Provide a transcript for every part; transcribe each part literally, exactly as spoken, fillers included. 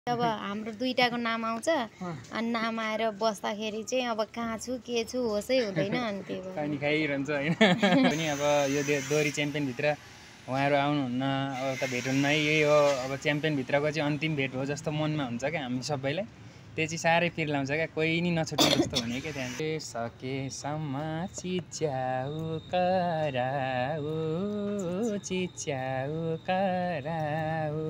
अब हाम्रो दुईटाको नाम आउँछ अनि नाम आएर बस्दाखेरि चाहिँ अब कहाँ छु के छु होसै हुँदैन अनि त्यही भएर पानी खाइरहन्छ हैन पनि अब यो दोरी च्याम्पियन भित्र उहाँहरु आउनुहुन्न अब त भेट्नुहुन्न है यही हो अब च्याम्पियन भित्रको चाहिँ अन्तिम भेट हो जस्तो मनमा हुन्छ के हामी सबैलाई त्यो चाहिँ साह्रै फिर लाउँछ क्या कोही नि नछुट्ने जस्तो हुने के त्यहाँ सकेसम्म चिच्याउ कराउ चिच्याउ कराउ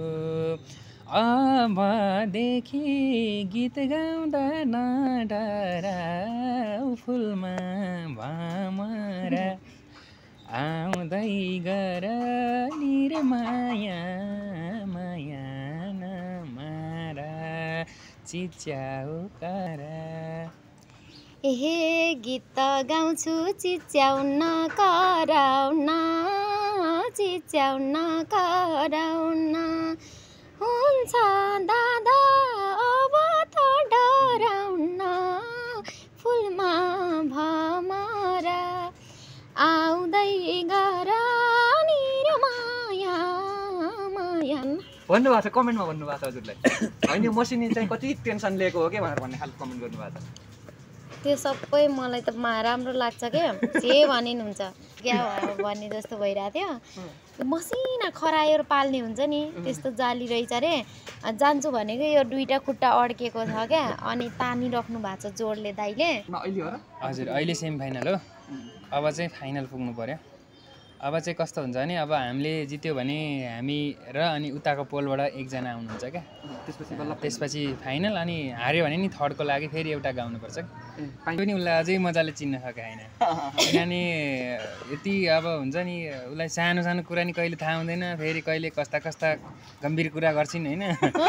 अबदेखि गीत गाउँदा नडराउ फुलमा भमरा आउँदै गर निरमाया माया नमारा चिच्याउ करा एहे गीत गाउँछु चिच्याउन कराउन चिच्याउन कराउन हुन्छ दादा अब त डराउन फुलमा भमरा आउँदै गर निरमाया माया भन्नुभएको छ कमेन्टमा भन्नुभएको छ हजुरलाई होइन यो मसिनी चाहिँ कति टेन्सन लिएको हो के भनेर भन्ने खालको कमेन्ट गर्नुभएको छ त्यो सबै मलाई त राम्रो लाग्छ क्या जे भनिन् हुन्छ क्या भन्ने जस्तो भइरहेको थियो मसिना खरायो पाल्ने हुन्छ नि त्यस्तो जाली रहेछ रे जान्छु भनेको यो दुईटा खुट्टा अड्केको छ क्या अनि तानिराख्नु भएको छ जोडले दाइले हजुर अहिले सेमी फाइनल हो अब चाहिँ फाइनल पुग्नु पर्यो अब चाहिँ कस्तो हुन्छ भने अब हामीले जित्यो भने हामी र अनि उताको पोलबाट एकजना आउनुहुन्छ क्या त्यसपछि त्यसपछि फाइनल अनि हार्यो भने नि थर्डको लागि फेरि एउटा गाउनुपर्छ पनि उसलाई अझै मजाले चिन्न सके होइन किनभने यति अब हुन्छ नि उसलाई सानो सानो कुरा नि कहिले थाहा हुँदैन फेरि कहिले कस्ता कस्ता गम्भीर कुरा गर्छिन् होइन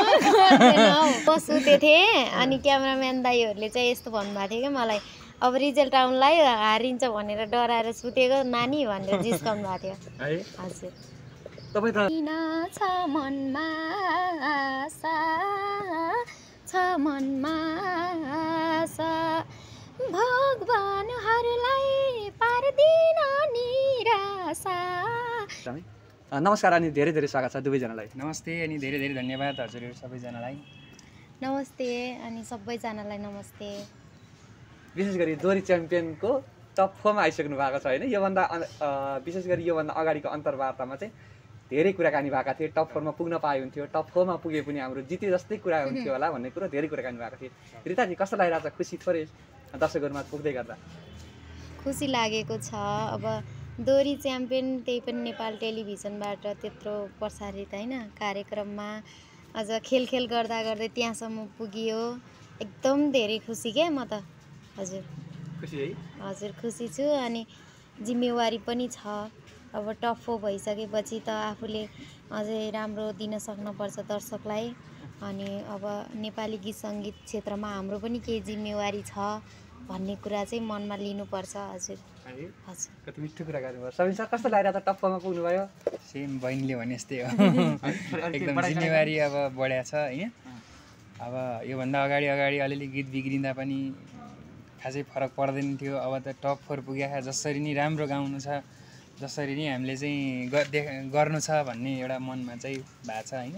सुते थिएँ अनि क्यामेराम्यान दाइहरूले चाहिँ यस्तो भन्नुभएको थियो क्या मलाई अब रिजल्ट आउनलाई हारिन्छ भनेर डराएर सुतेको नानी भनेर जिस्काउनु भएको थियो हजुर तपाईँ त किन छ मनमा आशा छ मनमा आशा भगवानहरूलाई पार्दिन निराशा नमस्कार अनि धेरै धेरै स्वागत छ दुवैजनालाई नमस्ते अनि धेरै धेरै धन्यवाद हजुरहरू सबैजनालाई नमस्ते अनि सबैजनालाई नमस्ते विशेष गरी दोरी च्याम्पियनको टप फोरमा आइसक्नु भएको छ होइन योभन्दा विशेष गरी योभन्दा अगाडिको अन्तर्वार्तामा चाहिँ धेरै कुराकानी भएका थिए टप फोरमा पुग्न पाए हुन्थ्यो टप फोरमा पुगे पनि हाम्रो जिते जस्तै कुरा हुन्थ्यो होला भन्ने कुरो धेरै कुराकानी भएको थिए रिताजी कस्तो लागिरहेको छ खुसी थोरै दर्शकहरूमा पुग्दै गर्दा खुसी लागेको छ अब दोरी च्याम्पियन त्यही पनि नेपाल टेलिभिजनबाट त्यत्रो प्रसारित होइन कार्यक्रममा अझ खेल खेल गर्दा गर्दै त्यहाँसम्म पुगियो एकदम धेरै खुसी क्या म त हजुर खुसी है हजुर खुसी छु अनि जिम्मेवारी पनि छ अब टप फोर भइसकेपछि त आफूले अझै राम्रो दिन सक्नुपर्छ दर्शकलाई अनि अब नेपाली गीत सङ्गीत क्षेत्रमा हाम्रो पनि केही जिम्मेवारी छ भन्ने कुरा चाहिँ मनमा लिनुपर्छ हजुर हजुर कति मिठो कुरा गर्नुभयो सबिन सर कस्तो लागिरहेको छ टप फोरमा पुग्नुभयो सेम बहिनीले भने जस्तै हो एकदम जिम्मेवारी अब बढ्या छ होइन अब योभन्दा अगाडि अगाडि अलिअलि गीत बिग्रिँदा पनि खासै फरक पर्दैन थियो अब त टप फोर पुगेका जसरी नि राम्रो गाउनु छ जसरी नि हामीले चाहिँ गर्नु छ भन्ने एउटा मनमा चाहिँ भएको छ होइन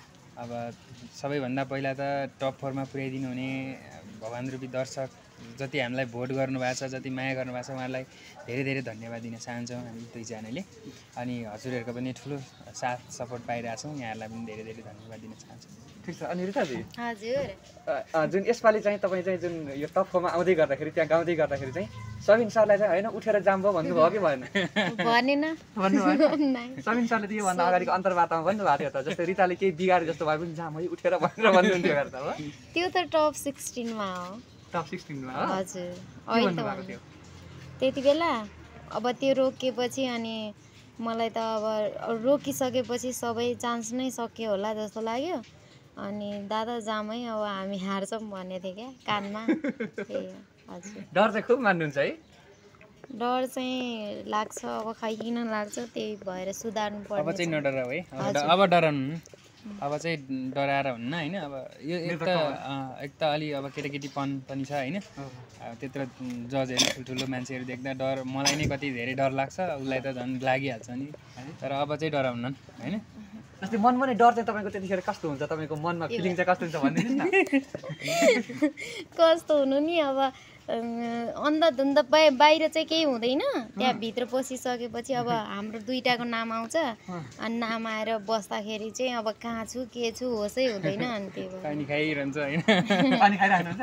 अब सबैभन्दा पहिला त टप फोरमा पुर्याइदिनु हुने भगवान् रूपी दर्शक जति हामीलाई भोट गर्नुभएको छ जति माया गर्नुभएको छ उहाँलाई धेरै धेरै धन्यवाद दिन चाहन्छौँ हामी दुईजनाले अनि हजुरहरूको पनि ठुलो साथ सपोर्ट पाइरहेछौँ यहाँहरूलाई पनि धेरै धेरै धन्यवाद दिन चाहन्छौँ ठिक छ अनि रिताजी हजुर जुन यसपालि चाहिँ तपाईँ चाहिँ जुन यो टप फोरमा आउँदै गर्दाखेरि त्यहाँ गाउँदै गर्दाखेरि चाहिँ सबिन सरलाई चाहिँ होइन उठेर जाम भयो भन्नुभयो कि भएन भनेन भन्नुभयो सबिन सरले त योभन्दा अगाडिको अन्तर्वार्तामा भन्नुभएको थियो त जस्तै रिताले केही बिगारे जस्तो भए पनि जाम है उठेर भनेर भन्नुहुन्थ्यो गर्दा हो त्यो त टप सिक्सटिनमा हो टप सिक्सटिनमा हो हजुर अहिले त त्यति बेला अब त्यो रोकिएपछि अनि मलाई त अब रोकिसकेपछि सबै चान्स नै सक्यो होला जस्तो लाग्यो अनि दादा जामै अब हामी हार्छौँ भनेको थिएँ क्या कानमा ए हजुर डर चाहिँ खुब मान्नुहुन्छ है डर चाहिँ लाग्छ अब खै किन लाग्छ त्यही भएर सुधार्नु पर्छ अब चाहिँ नडराउ है अब डराउनु अब चाहिँ डराएर हुन्न होइन अब यो एक त एक त अलि अब केटाकेटीपन पनि छ होइन त्यत्रो जजहरू ठुल्ठुलो मान्छेहरू देख्दा डर मलाई नै कति धेरै डर लाग्छ उसलाई त झन् लागिहाल्छ नि तर अब चाहिँ डराउन्न होइन जस्तै मनमनै डर चाहिँ तपाईँको त्यतिखेर कस्तो हुन्छ तपाईँको मनमा फिलिङ चाहिँ कस्तो हुन्छ भनिदिनुहोस् न कस्तो हुनु नि अब अन्धाधुन्द बाहिर चाहिँ केही हुँदैन त्यहाँ भित्र पसिसकेपछि अब हाम्रो दुईटाको नाम आउँछ अनि नाम आएर बस्दाखेरि चाहिँ अब कहाँ छु के छु होसै हुँदैन अनि त्यही भएर पानी खाइरहन्छ होइन पानी खाइराख्नुहुन्छ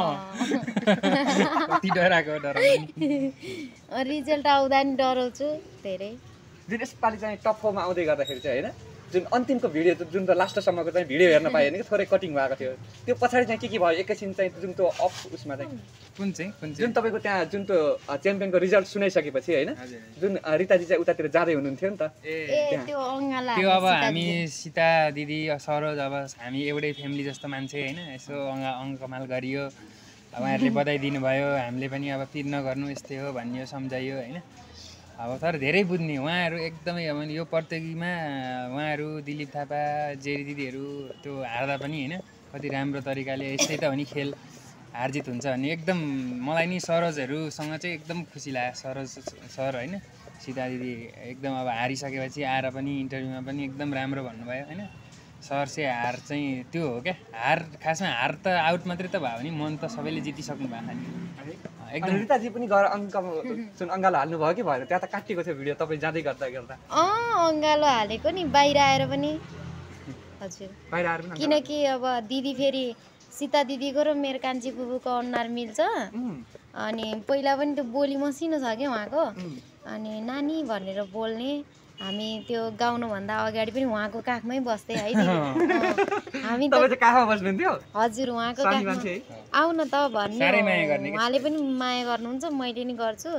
कति डराएको डराउनु रिजल्ट आउँदा नि डराउँछु धेरै जुन यसपालि चाहिँ टप फोरमा आउँदै गर्दाखेरि चाहिँ होइन जुन अन्तिमको भिडियो जुन त लास्टसम्मको चाहिँ भिडियो हेर्न पाएन कि थोरै कटिङ भएको थियो त्यो पछाडि चाहिँ के के भयो एकैछिन चाहिँ जुन त्यो अफ उसमा चाहिँ कुन चाहिँ कुन चाहिँ जुन तपाईँको त्यहाँ जुन त्यो च्याम्पियनको रिजल्ट सुनाइसकेपछि होइन जुन रिताजी चाहिँ उतातिर जाँदै हुनुहुन्थ्यो नि त ए त्यो अङ्गाला त्यो अब हामी सीता दिदी सरोज अब हामी एउटै फ्यामिली जस्तो मान्छे होइन यसो अङ्गा अङ्कमाल गरियो उहाँहरूले बधाई दिनुभयो हामीले पनि अब पिर नगर्नु यस्तै हो भनियो सम्झाइयो होइन अब तर धेरै बुझ्ने उहाँहरू एकदमै अब यो प्रतियोगितामा उहाँहरू दिलीप थापा जेरी दिदीहरू त्यो हार्दा पनि होइन कति राम्रो तरिकाले यस्तै त हो नि खेल हारजित हुन्छ भने एकदम मलाई नि सरोजहरूसँग चाहिँ एकदम खुसी लाग्यो सरोज सर होइन सीता दिदी एकदम अब हारिसकेपछि आएर पनि इन्टरभ्यूमा पनि एकदम राम्रो भन्नुभयो होइन सर चाहिँ हार चाहिँ त्यो हो क्या हार खासमा हार त आउट मात्रै त भयो भने मन त सबैले जितिसक्नु भएको नि एकदम रिताजी पनि गएर अङ्क जुन अङ्गालो हाल्नुभयो कि भएर त्यहाँ त काटिएको थियो भिडियो तपाईँ जाँदै गर्दा गर्दा अँ अङ्गालो हालेको नि बाहिर आएर पनि हजुर बाहिर आएर पनि किनकि अब दिदी फेरि सीता दिदीको र मेरो कान्छी बुबुको अनुहार मिल्छ अनि पहिला पनि त्यो बोली मसिनो छ क्या उहाँको अनि नानी भनेर बोल्ने हामी त्यो गाउनुभन्दा अगाडि पनि उहाँको काखमै बस्थे है हामी तपाईँ चाहिँ काखमा बस्नुहुन्थ्यो हजुर उहाँको काखमा आउन त भन्ने उहाँले पनि माया गर्नुहुन्छ मैले नि गर्छु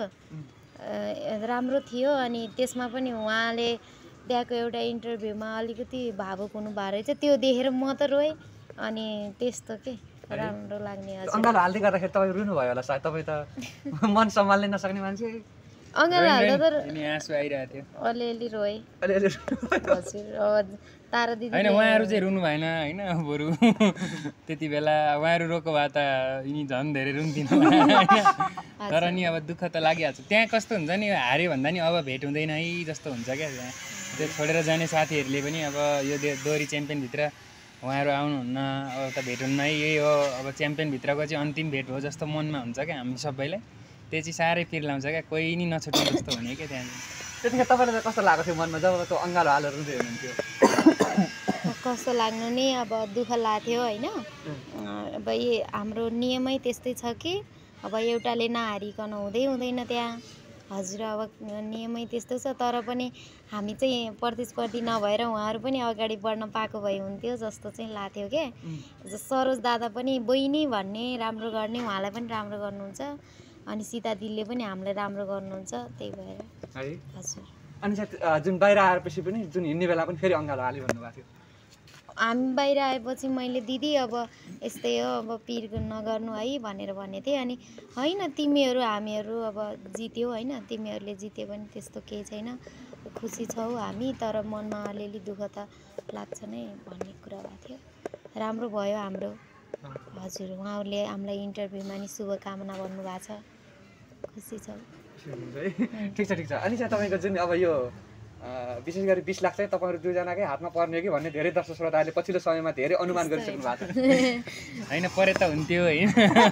राम्रो थियो अनि त्यसमा पनि उहाँले त्यहाँको एउटा इन्टरभ्यूमा अलिकति भावुक हुनु भएको रहेछ त्यो देखेर म त रोएँ अनि त्यस्तो के राम्रो लाग्ने हजुर अङ्गालो हाल्दै गर्दाखेरि तपाईँ रुनुभयो होला सायद तपाईँ त मन सम्हाल्नै नसक्ने मान्छे अङ्गालो हाल्दा त आँसु आइरहेको थियो अलिअलि रोएँ अलिअलि हजुर अब तारा दिदी होइन उहाँहरू चाहिँ रुनु भएन होइन बरु त्यति बेला उहाँहरू रोको भए त यिनी झन् धेरै रुन्थिन होइन तर नि अब दुःख त लागिहाल्छ त्यहाँ कस्तो हुन्छ नि हार्यो भन्दा नि अब भेट हुँदैन है जस्तो हुन्छ क्या त्यहाँ त्यो छोडेर जाने साथीहरूले पनि अब यो दोहोरी च्याम्पियनभित्र उहाँहरू आउनुहुन्न अब त भेट हुन्न है यही हो अब च्याम्पियनभित्रको चाहिँ अन्तिम भेट हो जस्तो मनमा हुन्छ क्या हामी सबैलाई त्यो चाहिँ साह्रै पिर लाउँछ क्या कोही नि नछुट्ने जस्तो हुने क्या त्यहाँ त्यतिखेर तपाईँलाई त कस्तो लागेको थियो मनमा जब त्यो अङ्गालो हालेर रुँदै हुनुहुन्थ्यो कस्तो लाग्नु नि अब दुःख लाग्थ्यो होइन अब यी हाम्रो नियमै त्यस्तै छ कि अब एउटाले नहारिकन हुँदै हुँदैन त्यहाँ हजुर अब नियमै त्यस्तो छ तर पनि हामी चाहिँ प्रतिस्पर्धी नभएर उहाँहरू पनि अगाडि बढ्न पाएको भए हुन्थ्यो जस्तो चाहिँ लाग्थ्यो क्या सरोज दादा पनि बहिनी भन्ने राम्रो गर्ने उहाँलाई पनि राम्रो गर्नुहुन्छ अनि सीता दिदीले पनि हामीलाई राम्रो गर्नुहुन्छ त्यही भएर है हजुर अनि जुन बाहिर आएपछि पनि जुन हिँड्ने बेला पनि फेरि अङ्गालो हाल्यो भन्नुभएको थियो हामी बाहिर आएपछि मैले दिदी अब यस्तै हो अब पिर नगर्नु है भनेर भनेको थिएँ अनि होइन तिमीहरू हामीहरू अब जित्यो होइन तिमीहरूले जित्यो भने त्यस्तो केही छैन खुसी छौ हामी तर मनमा अलिअलि दुःख त लाग्छ नै भन्ने कुरा भएको थियो राम्रो भयो हाम्रो हजुर उहाँहरूले हामीलाई इन्टरभ्यूमा नि शुभकामना भन्नुभएको छ खुसी छौँ ठिक छ ठिक छ अनि चाहिँ तपाईँको जुन अब यो विशेष गरी बिस लाख चाहिँ तपाईँहरू दुईजनाकै हातमा पर्ने हो कि भन्ने धेरै दर्शक श्रोताहरूले पछिल्लो समयमा धेरै अनुमान गरिसक्नु भएको छ होइन परे त हुन्थ्यो होइन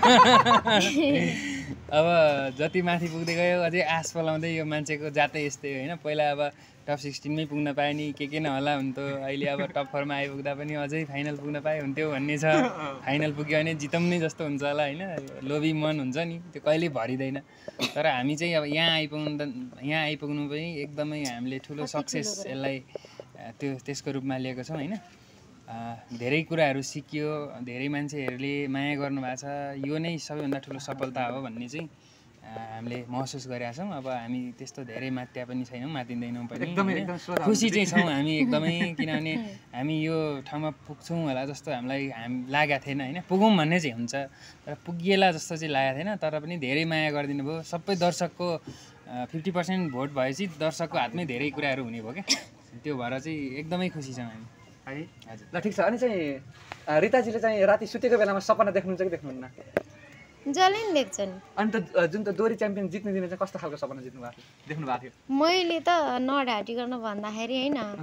अब जति माथि पुग्दै गयो अझै आश पलाउँदै यो मान्छेको जातै यस्तै होइन पहिला अब टप सिक्सटिनमै पुग्न पाए नि के के नहोला हुन्थ्यो अहिले अब टप फोरमा आइपुग्दा पनि अझै फाइनल पुग्न पाए हुन्थ्यो भन्ने छ फाइनल पुग्यो भने जितौँ नै जस्तो हुन्छ होला होइन लोभी मन हुन्छ नि त्यो कहिले भरिँदैन तर हामी चाहिँ अब यहाँ आइपुग्नु त यहाँ आइपुग्नु पनि एकदमै हामीले ठुलो सक्सेस यसलाई त्यो त्यसको रूपमा लिएको छौँ होइन धेरै कुराहरू सिकियो धेरै मान्छेहरूले माया गर्नुभएको छ यो नै सबैभन्दा ठुलो सफलता हो भन्ने चाहिँ हामीले महसुस गरेका छौँ अब हामी त्यस्तो धेरै मात्या पनि छैनौँ मातिँदैनौँ पनि खुसी चाहिँ छौँ हामी एकदमै किनभने हामी यो ठाउँमा पुग्छौँ होला जस्तो हामीलाई हाम लागेको थिएन होइन पुगौँ भन्ने चाहिँ हुन्छ तर पुगिएला जस्तो चाहिँ लागेको थिएन तर पनि धेरै माया गरिदिनु भयो सबै दर्शकको फिफ्टी पर्सेन्ट भोट भएपछि दर्शकको हातमै धेरै कुराहरू हुने भयो क्या त्यो भएर चाहिँ एकदमै खुसी छौँ हामी है हजुर ल ठिक छ अनि चाहिँ रिताजीले चाहिँ राति सुतेको बेलामा सपना देख्नुहुन्छ कि देख्नुहुन्न जसले नि देख्छन् अनि त जुन त दोहोरी च्याम्पियन जित्ने दिन चाहिँ कस्तो खालको सपना जित्नु भएको थियो देख्नु भएको थियो मैले त नढाँटिकन भन्दाखेरि होइन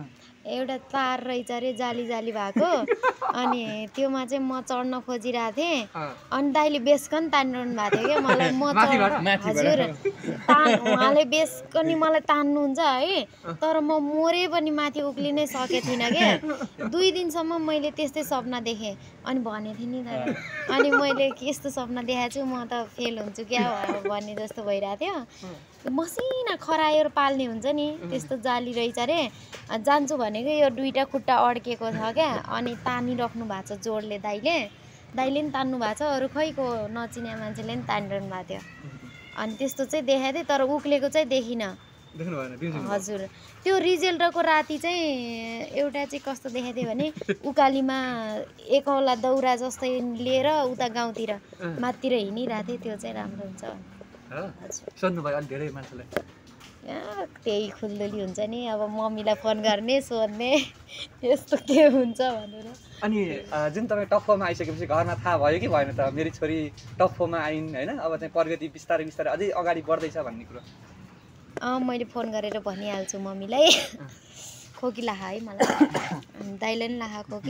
एउटा तार रहेछ अरे जाली जाली भएको अनि त्योमा चाहिँ म चढ्न खोजिरहेको थिएँ अनि दाइले बेसकन तानिरहनु भएको थियो क्या मलाई म चढ हजुर तान उहाँले बेसकनी मलाई तान्नुहुन्छ है तर म मोरे पनि माथि उक्लिनै सकेको थिइनँ क्या दुई दिनसम्म मैले त्यस्तै सपना देखेँ अनि भनेको थिएँ नि तर अनि मैले यस्तो सपना देखाएको छु म त फेल हुन्छु क्या भन्ने जस्तो भइरहेको थियो मसिना खरायो पाल्ने हुन्छ नि त्यस्तो जाली रहेछ अरे जान्छु भनेको यो दुईवटा खुट्टा अड्केको छ क्या अनि तानिराख्नु भएको छ जोडले दाइले दाइले पनि तान्नु भएको छ अरू खैको नचिने मान्छेले पनि तानिरहनु भएको थियो अनि त्यस्तो चाहिँ देखाएको थिएँ तर उक्लेको चाहिँ देखिनँ हजुर त्यो रिजल्टको राति चाहिँ एउटा चाहिँ कस्तो देखाएको थियो भने उकालीमा एकौला दौरा जस्तै लिएर उता गाउँतिर माथितिर हिँडिरहेको थिएँ त्यो चाहिँ राम्रो हुन्छ सोध्नु भयो अलि धेरै मान्छेलाई त्यही खुल्दुली हुन्छ नि अब मम्मीलाई फोन गर्ने सोध्ने यस्तो के हुन्छ भनेर अनि जुन तपाईँ टप फोरमा आइसकेपछि घरमा थाहा भयो कि भएन त मेरो छोरी टप फोरमा आइन् होइन अब चाहिँ प्रगति बिस्तारै बिस्तारै अझै अगाडि बढ्दैछ भन्ने कुरो अँ मैले फोन गरेर भनिहाल्छु मम्मीलाई खोकी लाखा है मलाई दाइले पनि लाखा खोकी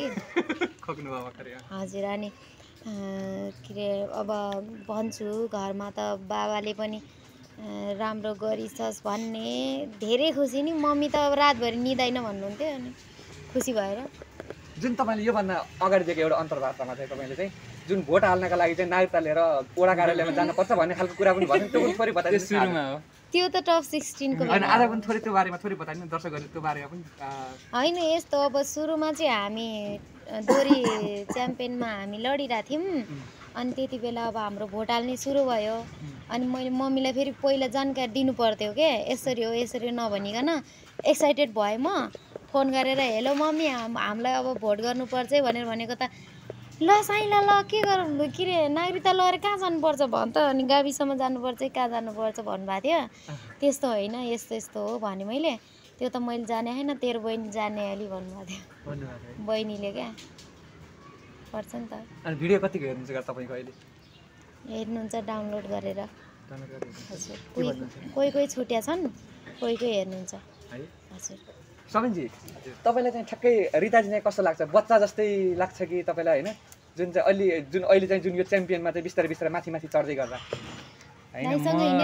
हजुर अनि के अरे अब भन्छु घरमा त बाबाले पनि राम्रो गरिछस् भन्ने धेरै खुसी नि मम्मी त अब रातभरि निदाइन भन्नुहुन्थ्यो अनि खुसी भएर जुन तपाईँले योभन्दा अगाडि दिएको एउटा अन्तर्वार्तामा चाहिँ तपाईँले चाहिँ जुन भोट हाल्नका लागि चाहिँ नागरिकता लिएर वडा कार्यालयमा जानुपर्छ भन्ने खालको कुरा पनि भन्यो त्यो पनि थोरै बताइदिनु सुरुमा हो त्यो त टप सिक्सटिनको होइन आज पनि थोरै त्यो बारेमा थोरै बताइदिनु दर्शकहरूले त्यो बारेमा पनि होइन यस्तो अब सुरुमा चाहिँ हामी दोरी च्याम्पियनमा हामी लडिरहेको थियौँ अनि त्यति बेला अब हाम्रो भोट हाल्ने सुरु भयो अनि मैले मम्मीलाई फेरि पहिला जानकारी दिनु पर्थ्यो क्या यसरी हो यसरी नभनिकन एक्साइटेड भएँ म फोन गरेर हेलो मम्मी हाम हामीलाई अब भोट गर्नुपर्छ है भनेर भनेको त ल साइला ल के गरौँ के अरे नागरिकता लगेर कहाँ जानुपर्छ भन् त अनि गाविसम्म जानुपर्छ कहाँ जानुपर्छ भन्नुभएको थियो त्यस्तो होइन यस्तो यस्तो हो भने मैले त्यो त मैले जाने होइन तेरो बहिनी जाने अलि भन्नुभएको थियो बहिनीले क्या पर्छ नि त अनि भिडियो कतिको हेर्नुहुन्छ तपाईँको अहिले हेर्नुहुन्छ डाउनलोड गरेर हजुर कोही कोही कोही छुट्या छन् कोही कोही हेर्नुहुन्छ हजुर सबिनजी तपाईँलाई चाहिँ ठ्याक्कै रिताजी चाहिँ कस्तो लाग्छ बच्चा जस्तै लाग्छ कि तपाईँलाई होइन जुन चाहिँ अहिले जुन अहिले चाहिँ जुन यो च्याम्पियनमा चाहिँ बिस्तारै बिस्तारै माथि माथि चढ्दै गर्दा होइन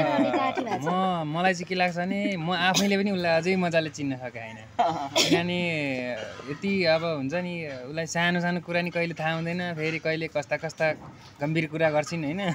म मलाई चाहिँ के लाग्छ भने म आफैले पनि उसलाई अझै मजाले चिन्न सकेँ होइन किनभने यति अब हुन्छ नि उसलाई सानो सानो कुरा नि कहिले थाहा हुँदैन फेरि कहिले कस्ता कस्ता गम्भीर कुरा गर्छिन् होइन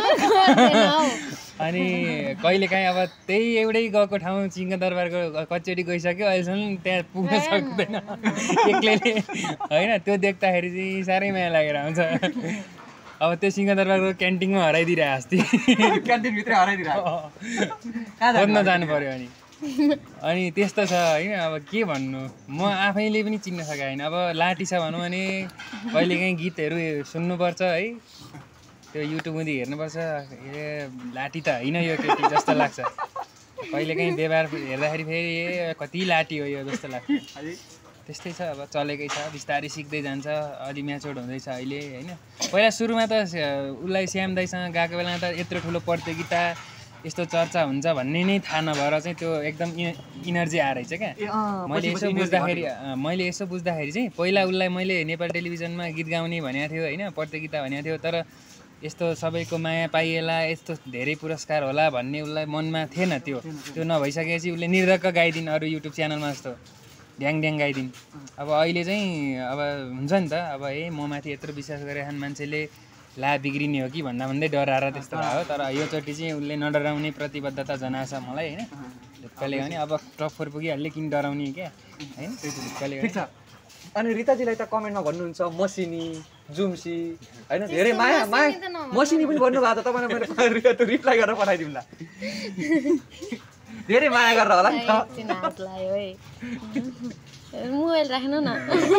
अनि कहिलेकाहीँ अब त्यही एउटै गएको ठाउँ सिंहदरबारको कतिचोटि गइसक्यो अहिलेसम्म त्यहाँ पुग्न सक्दैन एक्लैले होइन त्यो देख्दाखेरि चाहिँ साह्रै माया लागेर आउँछ अब त्यो सिंहदरबारको क्यान्टिनमा हराइदिरहेको अस्ति क्यान्टिनभित्रै हराइदिरहेको खोज्न जानु पऱ्यो अनि अनि त्यस्तो छ होइन अब के भन्नु म आफैले पनि चिन्न सकेँ होइन अब लाठी छ भनौँ भने कहिलेकाहीँ गीतहरू सुन्नुपर्छ है त्यो युट्युबमध्ये हेर्नुपर्छ ए लाठी त होइन यो केटी जस्तो लाग्छ कहिलेकाहीँ व्यवहार हेर्दाखेरि फेरि ए कति लाठी हो यो जस्तो लाग्छ त्यस्तै छ अब चलेकै छ बिस्तारै सिक्दै जान्छ अलि म्याचोर्ड हुँदैछ अहिले होइन पहिला सुरुमा त उसलाई श्याम दाइसँग गएको बेलामा त यत्रो ठुलो प्रतियोगिता यस्तो चर्चा हुन्छ भन्ने नै थाहा नभएर चाहिँ त्यो एकदम इनर्जी आएर रहेछ क्या मैले यसो बुझ्दाखेरि मैले यसो बुझ्दाखेरि चाहिँ पहिला उसलाई मैले नेपाल टेलिभिजनमा गीत गाउने भनेको थियो होइन प्रतियोगिता भनेको थियो तर यस्तो सबैको माया पाइएला यस्तो धेरै पुरस्कार होला भन्ने उसलाई मनमा थिएन त्यो त्यो नभइसकेपछि उसले निर्धक्क गाइदिन् अरू युट्युब च्यानलमा जस्तो ड्याङ ड्याङ गाइदिन् अब अहिले चाहिँ अब हुन्छ नि त अब ए म माथि यत्रो विश्वास गरेछन् मान्छेले ला बिग्रिने हो कि भन्दा भन्दै डराएर त्यस्तो भयो तर योचोटि चाहिँ उसले नडराउने प्रतिबद्धता जनाएको छ मलाई होइन ढुक्कले भने अब टप फोर पुगिहाल्यो किन डराउने क्या होइन ढुक्कले ठिक छ अनि रिताजीलाई त कमेन्टमा भन्नुहुन्छ मसिनी जुम्सी होइन धेरै माया माया मसिनी पनि भन्नुभएको छ तपाईँलाई मैले त्यो रिप्लाई गरेर पठाइदिउँला धेरै माया गरेर होला नि मोबाइल राख्नु न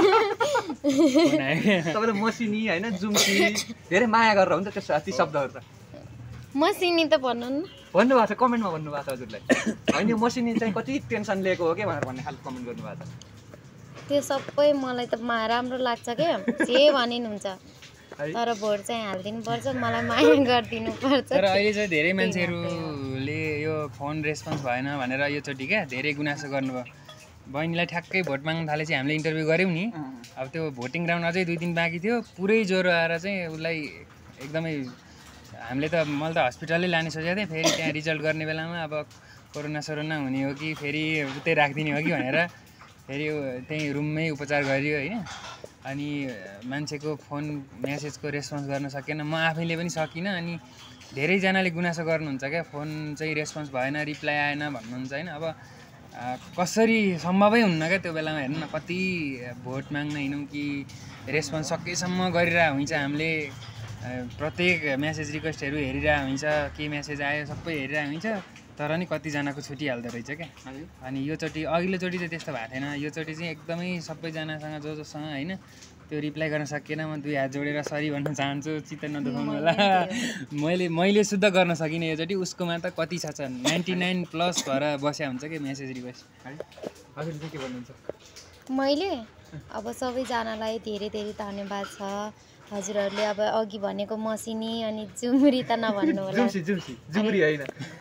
तपाईँले मसिनी होइन जुम्सी धेरै माया गरेर हुन्छ त्यो ती शब्दहरू त मसिनी त भन्नु न भन्नुभएको छ कमेन्टमा भन्नुभएको छ हजुरलाई होइन यो मसिनी चाहिँ कति टेन्सन लिएको हो कि भनेर भन्ने खालको कमेन्ट गर्नुभएको छ त्यो सबै मलाई त राम्रो लाग्छ क्या जे भनिनुहुन्छ तर भोट चाहिँ हालिदिनु पर्छ मलाई माया गरिदिनु पर्छ तर अहिले चाहिँ धेरै मान्छेहरूले यो फोन रेस्पोन्स भएन भनेर योचोटि क्या धेरै गुनासो गर्नुभयो बहिनीलाई ठ्याक्कै भोट माग्नु थालेपछि हामीले इन्टरभ्यू गऱ्यौँ नि। अब त्यो भोटिङ ग्राउन्ड अझै दुई दिन बाँकी थियो, पुरै ज्वरो आएर चाहिँ उसलाई एकदमै हामीले त मैले त हस्पिटलै लाने सोचेको थिएँ। फेरि त्यहाँ रिजल्ट गर्ने बेलामा अब कोरोना सोरोना हुने हो कि फेरि उतै राखिदिने हो कि भनेर फेरि त्यहीँ रुममै उपचार गरियो होइन। अनि मान्छेको फोन मेसेजको रेस्पोन्स गर्न सकेन, म आफैले पनि सकिनँ। अनि धेरैजनाले गुनासो गर्नुहुन्छ क्या, फोन चाहिँ रेस्पोन्स भएन, रिप्लाई आएन भन्नुहुन्छ होइन। अब कसरी सम्भवै हुन्न क्या त्यो बेलामा, हेर्नु न कति भोट माग्न हिँडौँ कि रेस्पोन्स सकेसम्म गरिरहेको हुन्छ हामीले। प्रत्येक मेसेज रिक्वेस्टहरू हेरिरहेको हुन्छ, के मेसेज आयो सबै हेरिरहेको हुन्छ, तर नि कतिजनाको छुटिहाल्दो रहेछ क्या। अनि योचोटि अघिल्लोचोटि चाहिँ त्यस्तो भएको थिएन, योचोटि चाहिँ एकदमै सबैजनासँग जो जोसँग होइन त्यो रिप्लाई गर्न सकिएन। म दुई हात जोडेर सरी भन्न चाहन्छु, चित्त नदुखाउनु होला। मैले मैले शुद्ध गर्न सकिनँ योचोटि, उसकोमा त कति छ छ नाइन्टी नाइन प्लस भएर बस्या हुन्छ कि मेसेज रिक्वेस्ट। हजुर के भन्नुहुन्छ? मैले अब सबैजनालाई धेरै धेरै धन्यवाद छ। हजुरहरूले अब अघि भनेको मसिनी अनि जुम्री त नभन्नु होला। जुम्सी जुम्सी जुम्री होइन,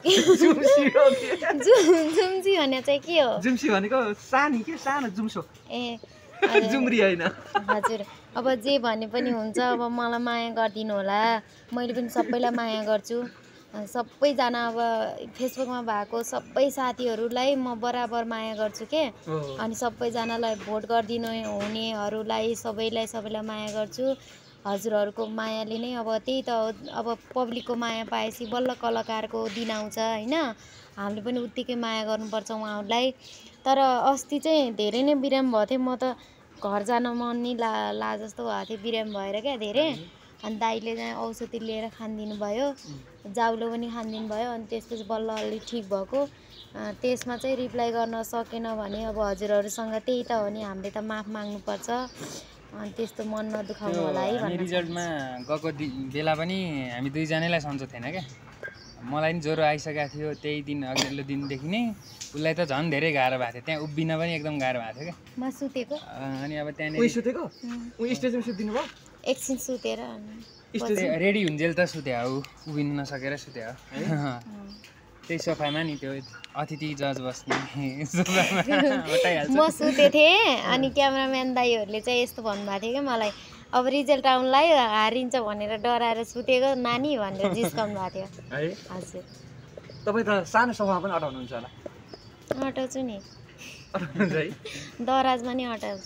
जुम्सी भने चाहिँ के हो? जुम्सी भनेको सानी के सानो जुम्सो, ए जुम्री होइन। हजुर अब जे भने पनि हुन्छ, अब मलाई माया गरिदिनु होला। मैले पनि सबैलाई माया गर्छु। सबैजना अब फेसबुकमा भएको सबै साथीहरूलाई म बराबर माया गर्छु के। अनि सबैजनालाई भोट गरिदिनु हुनेहरूलाई सबैलाई सबैलाई माया गर्छु। हजुरहरूको मायाले नै अब त्यही त हो, अब पब्लिकको माया पाएपछि बल्ल कलाकारको दिन आउँछ होइन। हामीले पनि उत्तिकै माया गर्नुपर्छ उहाँहरूलाई। तर अस्ति चाहिँ धेरै नै बिराम भएको थियो, म त घर जान मन नि ला ला जस्तो भएको थियो बिराम भएर क्या धेरै। अनि दाइले चाहिँ औषधि लिएर खानिदिनु भयो, जाउलो पनि खानिदिनु भयो। अनि त्यसपछि बल्ल अलि ठिक भएको। त्यसमा चाहिँ रिप्लाई गर्न सकेन भने अब हजुरहरूसँग त्यही त हो नि, हामीले त माफ माग्नुपर्छ। अनि त्यस्तो मन नदुखाउनु होला है। हामी रिजल्टमा गएको बेला पनि हामी दुईजनालाई सन्चो थिएन क्या। मलाई पनि ज्वरो आइसकेको थियो त्यही दिन, अघिल्लो दिनदेखि नै। उसलाई त झन् धेरै गाह्रो भएको थियो, त्यहाँ उभिन पनि एकदम गाह्रो भएको थियो क्या। म सुतेको अनि अब त्यहाँनिर उही सुतेको उही स्टेजमा सुतिदिनु भयो, एकछिन सुतेर रेडी हुन्जेल त सुत्या हो, उभिन नसकेर सुत्या हो। त्यही सोफामा नि त्यो अतिथि जज बस्ने सोफामा म सुते थिएँ। अनि क्यामेराम्यान दाइहरूले चाहिँ यस्तो भन्नुभएको थियो क्या मलाई, अब रिजल्ट आउनलाई हारिन्छ भनेर डराएर सुतेको नानी भनेर जिस्काउनु भएको थियो है। हजुर तपाईँ त सानो सोफामा पनि अटाउनुहुन्छ होला? अटाउँछु नि, अटाउनुहुन्छ है? दराजमा नि अटाउँछु।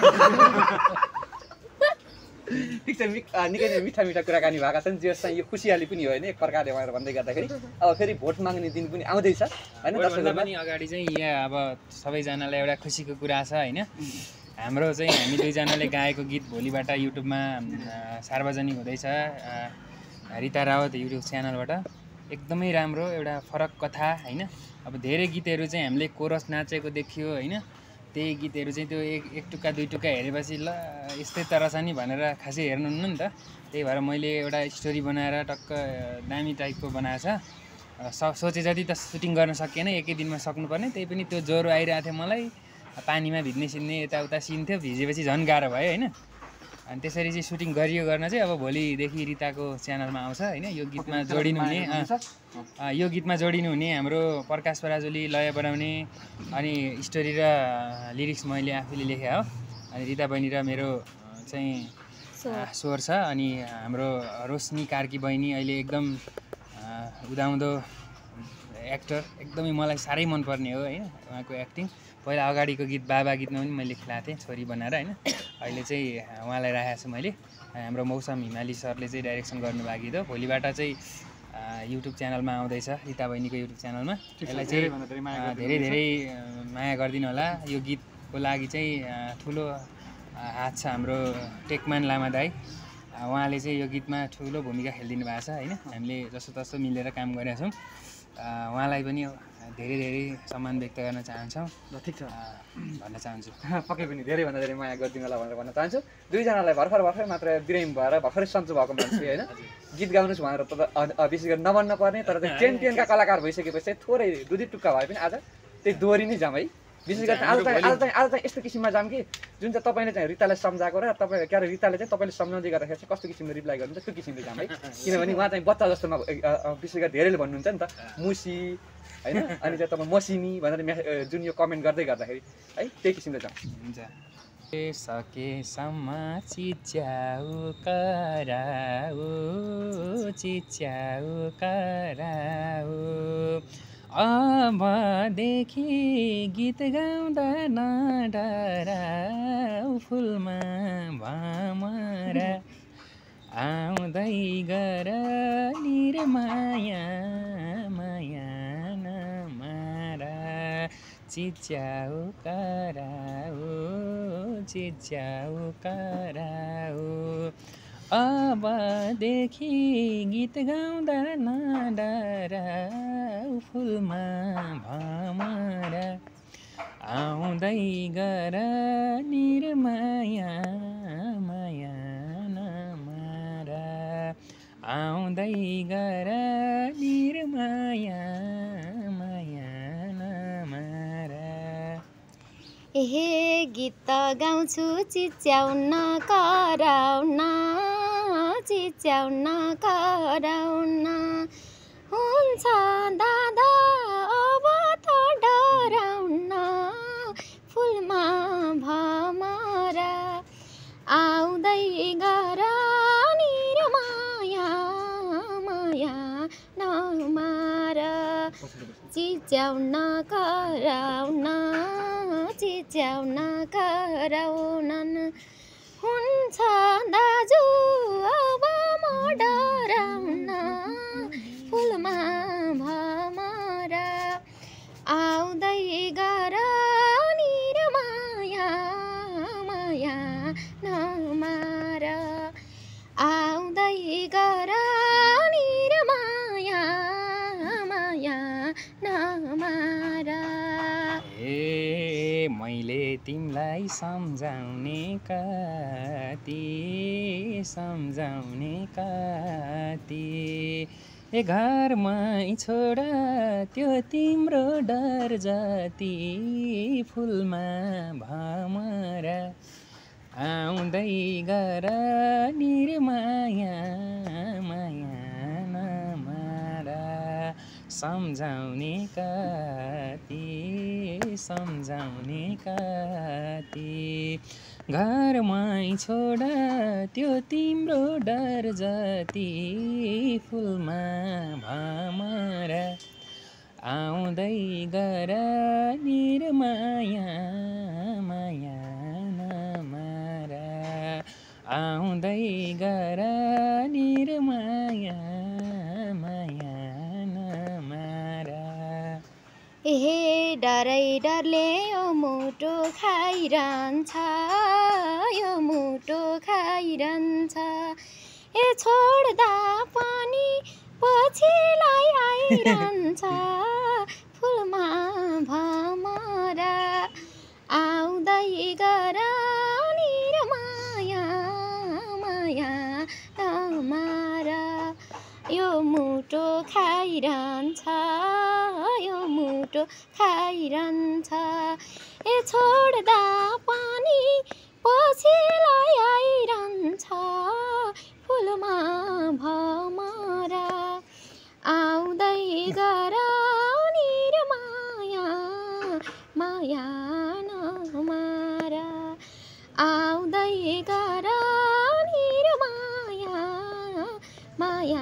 ठिक छ, निकै नै मिठा मिठा कुराकानी भएका छन्, जसमा यो खुसियाली पनि हो होइन एक प्रकारले उहाँहरू भन्दै गर्दाखेरि। अब फेरि भोट माग्ने दिन पनि आउँदैछ होइन। दर्शकहरू पनि अगाडि चाहिँ यहाँ अब सबैजनालाई एउटा खुसीको कुरा छ होइन। हाम्रो चाहिँ हामी दुईजनाले गाएको गीत भोलिबाट युट्युबमा सार्वजनिक हुँदैछ, रिता रावत युट्युब च्यानलबाट। एकदमै राम्रो एउटा फरक कथा होइन। अब धेरै गीतहरू चाहिँ हामीले कोरस नाचेको देखियो होइन, त्यही गीतहरू चाहिँ त्यो एक एक टुक्का दुई टुक्का हेरेपछि ल यस्तै तरह छ नि भनेर खासै हेर्नुहुन्न नि त। त्यही भएर मैले एउटा स्टोरी बनाएर टक्क दामी टाइपको बनाएको छ। स सोचे जति त सुटिङ गर्न सकिएन, एकै दिनमा सक्नुपर्ने। त्यही पनि त्यो ज्वरो आइरहेको थियो मलाई, पानीमा भिज्ने सिज्ने यताउता सिन थियो, भिजेपछि झन् गाह्रो भयो होइन। अनि त्यसरी चाहिँ सुटिङ गरियो गर्न चाहिँ अब भोलिदेखि रिताको च्यानलमा आउँछ होइन। यो गीतमा जोडिनु हुने यो गीतमा जोडिनु हुने हाम्रो प्रकाश पराजुली लय बनाउने, अनि स्टोरी र लिरिक्स मैले आफैले लेखेँ हो। अनि रिता बहिनी र मेरो चाहिँ स्वर छ। अनि हाम्रो रोशनी कार्की बहिनी अहिले एकदम उदाउँदो एक्टर, एकदमै मलाई साह्रै मनपर्ने हो होइन उहाँको एक्टिङ। पहिला अगाडिको गीत बाबा गीतमा पनि मैले खेलाएको थिएँ छोरी बनाएर होइन। अहिले चाहिँ उहाँलाई राखेको छु मैले। हाम्रो मौसम हिमाली सरले चाहिँ डाइरेक्सन गर्नुभएको गीत हो। भोलिबाट चाहिँ युट्युब च्यानलमा आउँदैछ, रिता बहिनीको युट्युब च्यानलमा। यसलाई चाहिँ धेरै धेरै माया गरिदिनु होला। यो गीतको लागि चाहिँ ठुलो हात छ हाम्रो टेकमान लामा दाई, उहाँले चाहिँ यो गीतमा ठुलो भूमिका खेलिदिनु भएको छ होइन। हामीले जसो तसो मिलेर काम गरेका छौँ। उहाँलाई पनि धेरै धेरै सम्मान व्यक्त गर्न चाहन्छौँ। ल ठिक छ भन्न चाहन्छु। पक्कै पनि धेरैभन्दा धेरै माया गरिदिनु होला भनेर भन्न चाहन्छु। दुईजनालाई भर्खर भर्खर मात्र बिरामी भएर भर्खरै सन्चो भएको मान्छे होइन। गीत गाउनुहोस् भनेर त विशेष गरी नभन्न पर्ने, तर चाहिँ च्याम्पियनका कलाकार भइसकेपछि चाहिँ थोरै दुधी टुक्का भए पनि आज त्यही दोहोरी नै जाउँ है। विशेष गरी आज चाहिँ आज चाहिँ आज चाहिँ यस्तो किसिममा जाम कि जुन चाहिँ तपाईँले चाहिँ रितालाई सम्झाएको र तपाईँ क्या अरे रिताले चाहिँ तपाईँले सम्झाउँदै गर्दाखेरि चाहिँ कस्तो किसिमले रिप्लाई गर्नुहुन्छ त्यो किसिमले जाम है किनभने उहाँ चाहिँ बच्चा जस्तोमा विशेष गरी धेरैले भन्नुहुन्छ नि त मुसी होइन अनि चाहिँ तपाईँ मसिनी भनेर म्या जुन यो कमेन्ट गर्दै गर्दाखेरि है त्यही किसिमले जाम हुन्छ सकेसम्म चिच्याउ कराऊ चिच्याउ कराऊ अबदेखि गीत गाउँदा नडराऊ फुलमा भमरा आउँदै गर निरमाया माया नमारा चिच्याउ कराऊ चिच्याउ कराऊ अबदेखि गीत गाउँदा नडराऊ फुलमा भमरा आउँदै गर निरमाया माया नमारा आउँदै गर निरमाया माया नमारा एहे गीत गाउँछु चिच्याउन कराउन चिच्याउन कराउन हुन्छ दादा अब त डराउन फुलमा भमरा आउँदै गर निरमाया माया नमारा चिच्याउन कराउन चिच्याउन कराउनन् हुन्छ दाजु अब म डराउन फुलमा भमरा आउँदै गर निरमाया माया नमारा आउँदै गर निरमाया माया नमारा ए मैले तिमीलाई सम्झाउने कति सम्झाउने कति ए घरमै छोड त्यो तिम्रो डर जति फुलमा भमरा आउँदै गर निरमाया माया नमारा सम्झाउने कति सम्झाउने कति घरमै छोड त्यो तिम्रो डर जति फुलमा भमरा आउँदै गर निरमाया माया नमारा आउँदै गर निरमाया माया नमारा एहे डरै डरले यो मुटु खाइरहन्छ यो मुटु खाइरहन्छ ए छोड्दा पनि पछिलाई आइरहन्छ फुलमा भमरा आउँदै गर निरमाया माया नमारा यो मुटु खाइरहन्छ यो मुटु खाइरहन्छ ए छोड्दा पनि पछिलाई आइरहन्छ फुलमा भमरा आउँदै गर निरमाया माया नमारा आउँदै गर निरमाया माया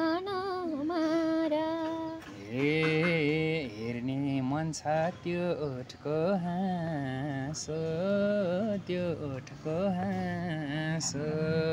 नमारा ए हेर्ने मन छ त्यो ओठको हाँसो त्यो ओठको हाँसो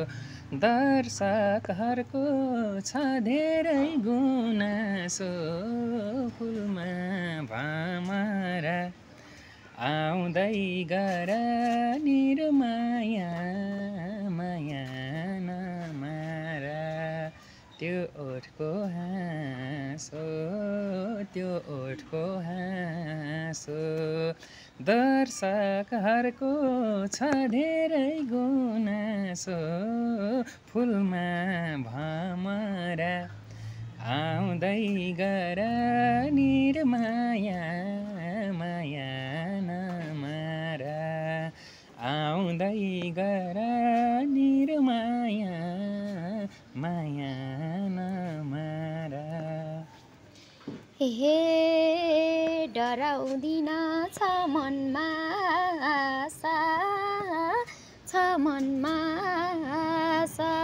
दर्शकहरूको छ धेरै गुनासो फुलमा भमरा आउँदै गर निरमाया माया नमारा त्यो ओठको हाँसो त्यो ओठको हाँसो दर्शकहरूको छ धेरै गुनासो फुलमा भमरा आउँदै गर निरमाया माया न माया नमार हे डराउँदिन छ मनमा आशा छ मनमा आशा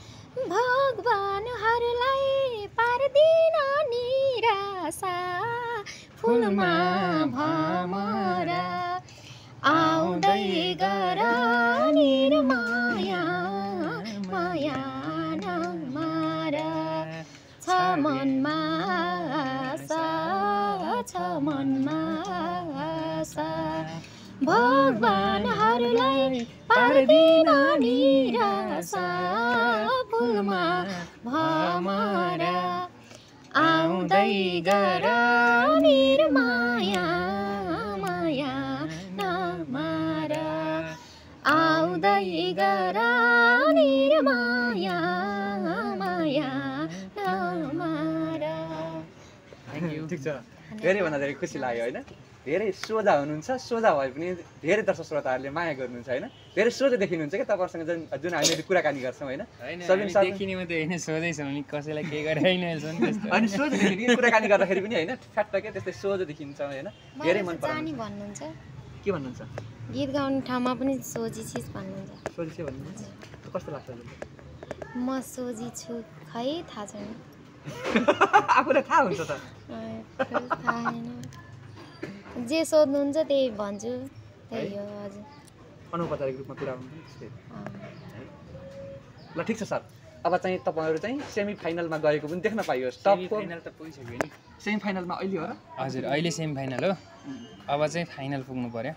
भगवानहरूलाई पार्दिन निराशा फुलमा भमरा आउँदै गर निर्माया माया नमार छ मनमा आशा छ मनमा आशा भगवानहरूलाई पार्दिन निराशा फुलमा भमरा आउँदै गर निर्माया माया नमार आउँदै गर निर्माया माया नमार। ठिक छ, धेरैभन्दा धेरै खुसी लाग्यो होइन। धेरै सोझा हुनुहुन्छ, सोझा भए पनि धेरै दर्शक श्रोताहरूले माया गर्नुहुन्छ होइन। धेरै सोझो देखिनुहुन्छ क्या तपाईँहरूसँग जुन जुन हामीले कुराकानी गर्छौँ होइन। देखिने मात्रै होइन, सोझै छ भने कसैलाई केही गरेर अनि सोझो देखिने कुराकानी गर्दाखेरि पनि होइन फ्याट क्या त्यस्तै सोझो देखिन्छ होइन। धेरै मन पर्छ। भन्नुहुन्छ के भन्नुहुन्छ? गीत गाउने ठाउँमा पनि सोझी छिस् भन्नुहुन्छ। सोझी चाहिँ भन्नुहुन्छ कस्तो लाग्छ? म सोझी छु खै थाहा छैन। आफूलाई थाहा हुन्छ त? थाहा छैन, जे सोध्नुहुन्छ त्यही भन्छु, त्यही हो। हजुर, अनौपचारिक रूपमा कुरा गर्नु। ल ठिक छ सर, अब चाहिँ तपाईँहरू चाहिँ सेमी फाइनलमा गएको पनि देख्न पाइयोस्। टप फाइनल त पुगिसक्यो नि। सेमी फाइनलमा अहिले हो र? हजुर, अहिले सेमी फाइनल हो। अब चाहिँ फाइनल पुग्नु पर्यो।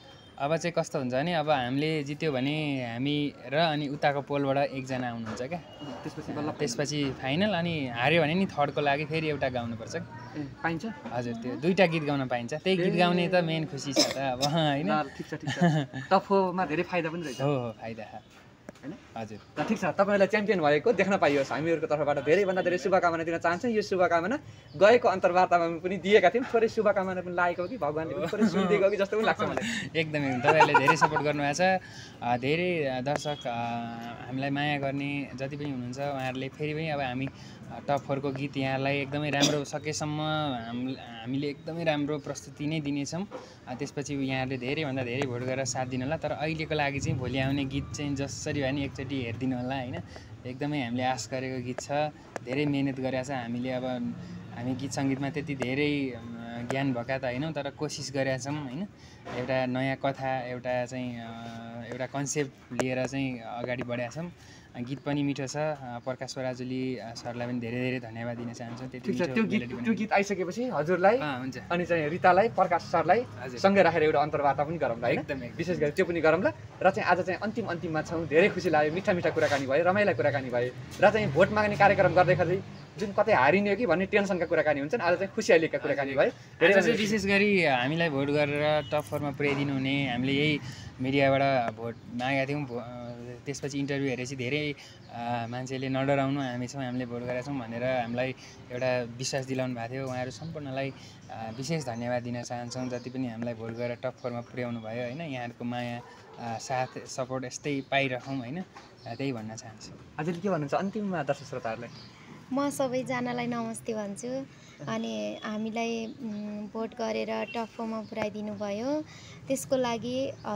अब चाहिँ कस्तो हुन्छ भने अब हामीले जित्यो भने हामी र अनि उताको पोलबाट एकजना आउनुहुन्छ क्या, त्यसपछि बल्ल त्यसपछि फाइनल। अनि हार्यो भने नि थर्डको लागि फेरि एउटा गाउनुपर्छ। पाइन्छ? हजुर, त्यो दुईवटा गीत गाउन पाइन्छ। त्यही गीत गाउने त मेन खुसी छ त अब होइन। ठिक छ, ठिक छ। टफोमा धेरै फाइदा पनि रहेछ। हो हो, फाइदा छ होइन। हजुर, ल ठिक छ, तपाईँहरूलाई च्याम्पियन भएको देख्न पाइयोस्। हामीहरूको तर्फबाट धेरैभन्दा धेरै शुभकामना दिन चाहन्छौँ। यो शुभकामना गएको अन्तर्वार्तामा पनि दिएका थियौँ। थोरै शुभकामना पनि लागेको हो कि भगवान्ले पनि थोरै सुनिदिएको हो कि जस्तो पनि लाग्छ मलाई। एकदमै तपाईँहरूले धेरै सपोर्ट गर्नुभएको छ। धेरै दर्शक हामीलाई माया गर्ने जति पनि हुनुहुन्छ उहाँहरूले फेरि पनि अब हामी टप फोरको गीत यहाँलाई एकदमै राम्रो सकेसम्म हाम हामीले एकदमै राम्रो प्रस्तुति नै दिनेछौँ। त्यसपछि यहाँहरूले धेरैभन्दा धेरै भोट गरेर साथ दिनु होला। तर अहिलेको लागि चाहिँ भोलि आउने गीत चाहिँ जसरी भए नि एकचोटि हेरिदिनु होला होइन। एकदमै हामीले आश गरेको गीत छ, धेरै मिहिनेत गरेको छ हामीले। अब हामी गीत सङ्गीतमा त्यति धेरै ज्ञान भएका त होइनौँ, तर कोसिस गरेका छौँ होइन। एउटा नयाँ कथा, एउटा चाहिँ एउटा कन्सेप्ट लिएर चाहिँ अगाडि बढेका छौँ। गीत पनि मिठो छ। प्रकाश स्वराजुली सरलाई पनि धेरै धेरै धन्यवाद दिन चाहन्छु। ठिक छ, त्यो गीत त्यो गीत आइसकेपछि हजुरलाई हुन्छ अनि चाहिँ रितालाई, प्रकाश सरलाई सँगै राखेर एउटा अन्तर्वार्ता पनि गरौँला होइन। विशेष गरी त्यो पनि गरौँला। र चाहिँ आज चाहिँ अन्तिम अन्तिममा छौँ। धेरै खुसी लाग्यो, मिठा मिठा कुराकानी भयो, रमाइला कुराकानी भयो। र चाहिँ भोट माग्ने कार्यक्रम गर्दाखेरि जुन कतै हारिने हो कि भन्ने टेन्सनका कुराकानी हुन्छन्, आज चाहिँ खुसियालीका कुराकानी भयो। धेरै चाहिँ विशेष गरी हामीलाई भोट गरेर टप फोरमा पुर्याइदिनु हुने, हामीले यही मिडियाबाट भोट मागेका थियौँ। त्यसपछि इन्टरभ्यू हेरेपछि धेरै मान्छेले नडराउनु, हामी छौँ, हामीले भोट गरेका छौँ भनेर हामीलाई एउटा विश्वास दिलाउनु भएको थियो। उहाँहरू सम्पूर्णलाई विशेष धन्यवाद दिन चाहन्छौँ। जति पनि हामीलाई भोट गरेर टप फोरमा पुर्याउनु भयो होइन। यहाँहरूको माया साथ सपोर्ट यस्तै पाइरहौँ होइन, त्यही भन्न चाहन्छु। हजुर के भन्नुहुन्छ अन्तिममा दर्शक श्रोताहरूलाई? म सबैजनालाई नमस्ते भन्छु। अनि हामीलाई भोट गरेर टप फोरमा पुर्याइदिनु भयो, त्यसको लागि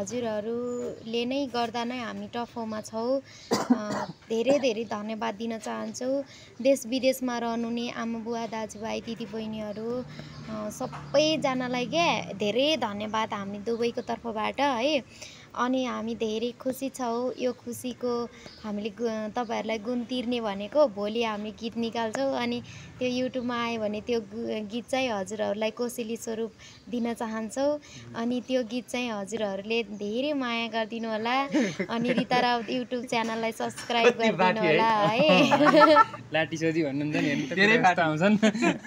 हजुरहरूले नै गर्दा नै हामी टप फोरमा छौँ। धेरै धेरै धन्यवाद दिन चाहन्छौँ। देश विदेशमा रहनुहुने आमा बुवा दाजुभाइ दिदीबहिनीहरू सबैजनालाई क्या धेरै धन्यवाद हामी दुवैको तर्फबाट है। अनि हामी धेरै खुसी छौँ। यो खुसीको हामीले तपाईँहरूलाई गुण तिर्ने भनेको भोलि हामी गीत निकाल्छौँ। अनि त्यो युट्युबमा आयो भने त्यो गीत चाहिँ हजुरहरूलाई कोसेली स्वरूप दिन चाहन्छौँ। अनि त्यो गीत चाहिँ हजुरहरूले धेरै माया गरिदिनु होला। अनि रिता राउत युट्युब च्यानललाई सब्सक्राइब गरिदिनु होला है। लाटी सोझी भन्नुहुन्छ नि, धेरै बाटो आउँछन्,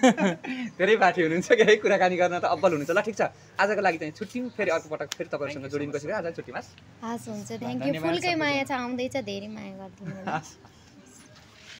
धेरै बाठी हुनुहुन्छ कि है, कुराकानी गर्न त अब्बल हुनुहुन्छ। ल ठिक छ, आजको लागि चाहिँ छुट्यौँ। फेरि अर्को पटक फेरि तपाईँहरूसँग जोडिनु कसरी आज छुट्टी मास। हस् हुन्छ, थ्याङ्क यू। फुलकै माया छ, आउँदैछ, धेरै माया गरिदिनु होला।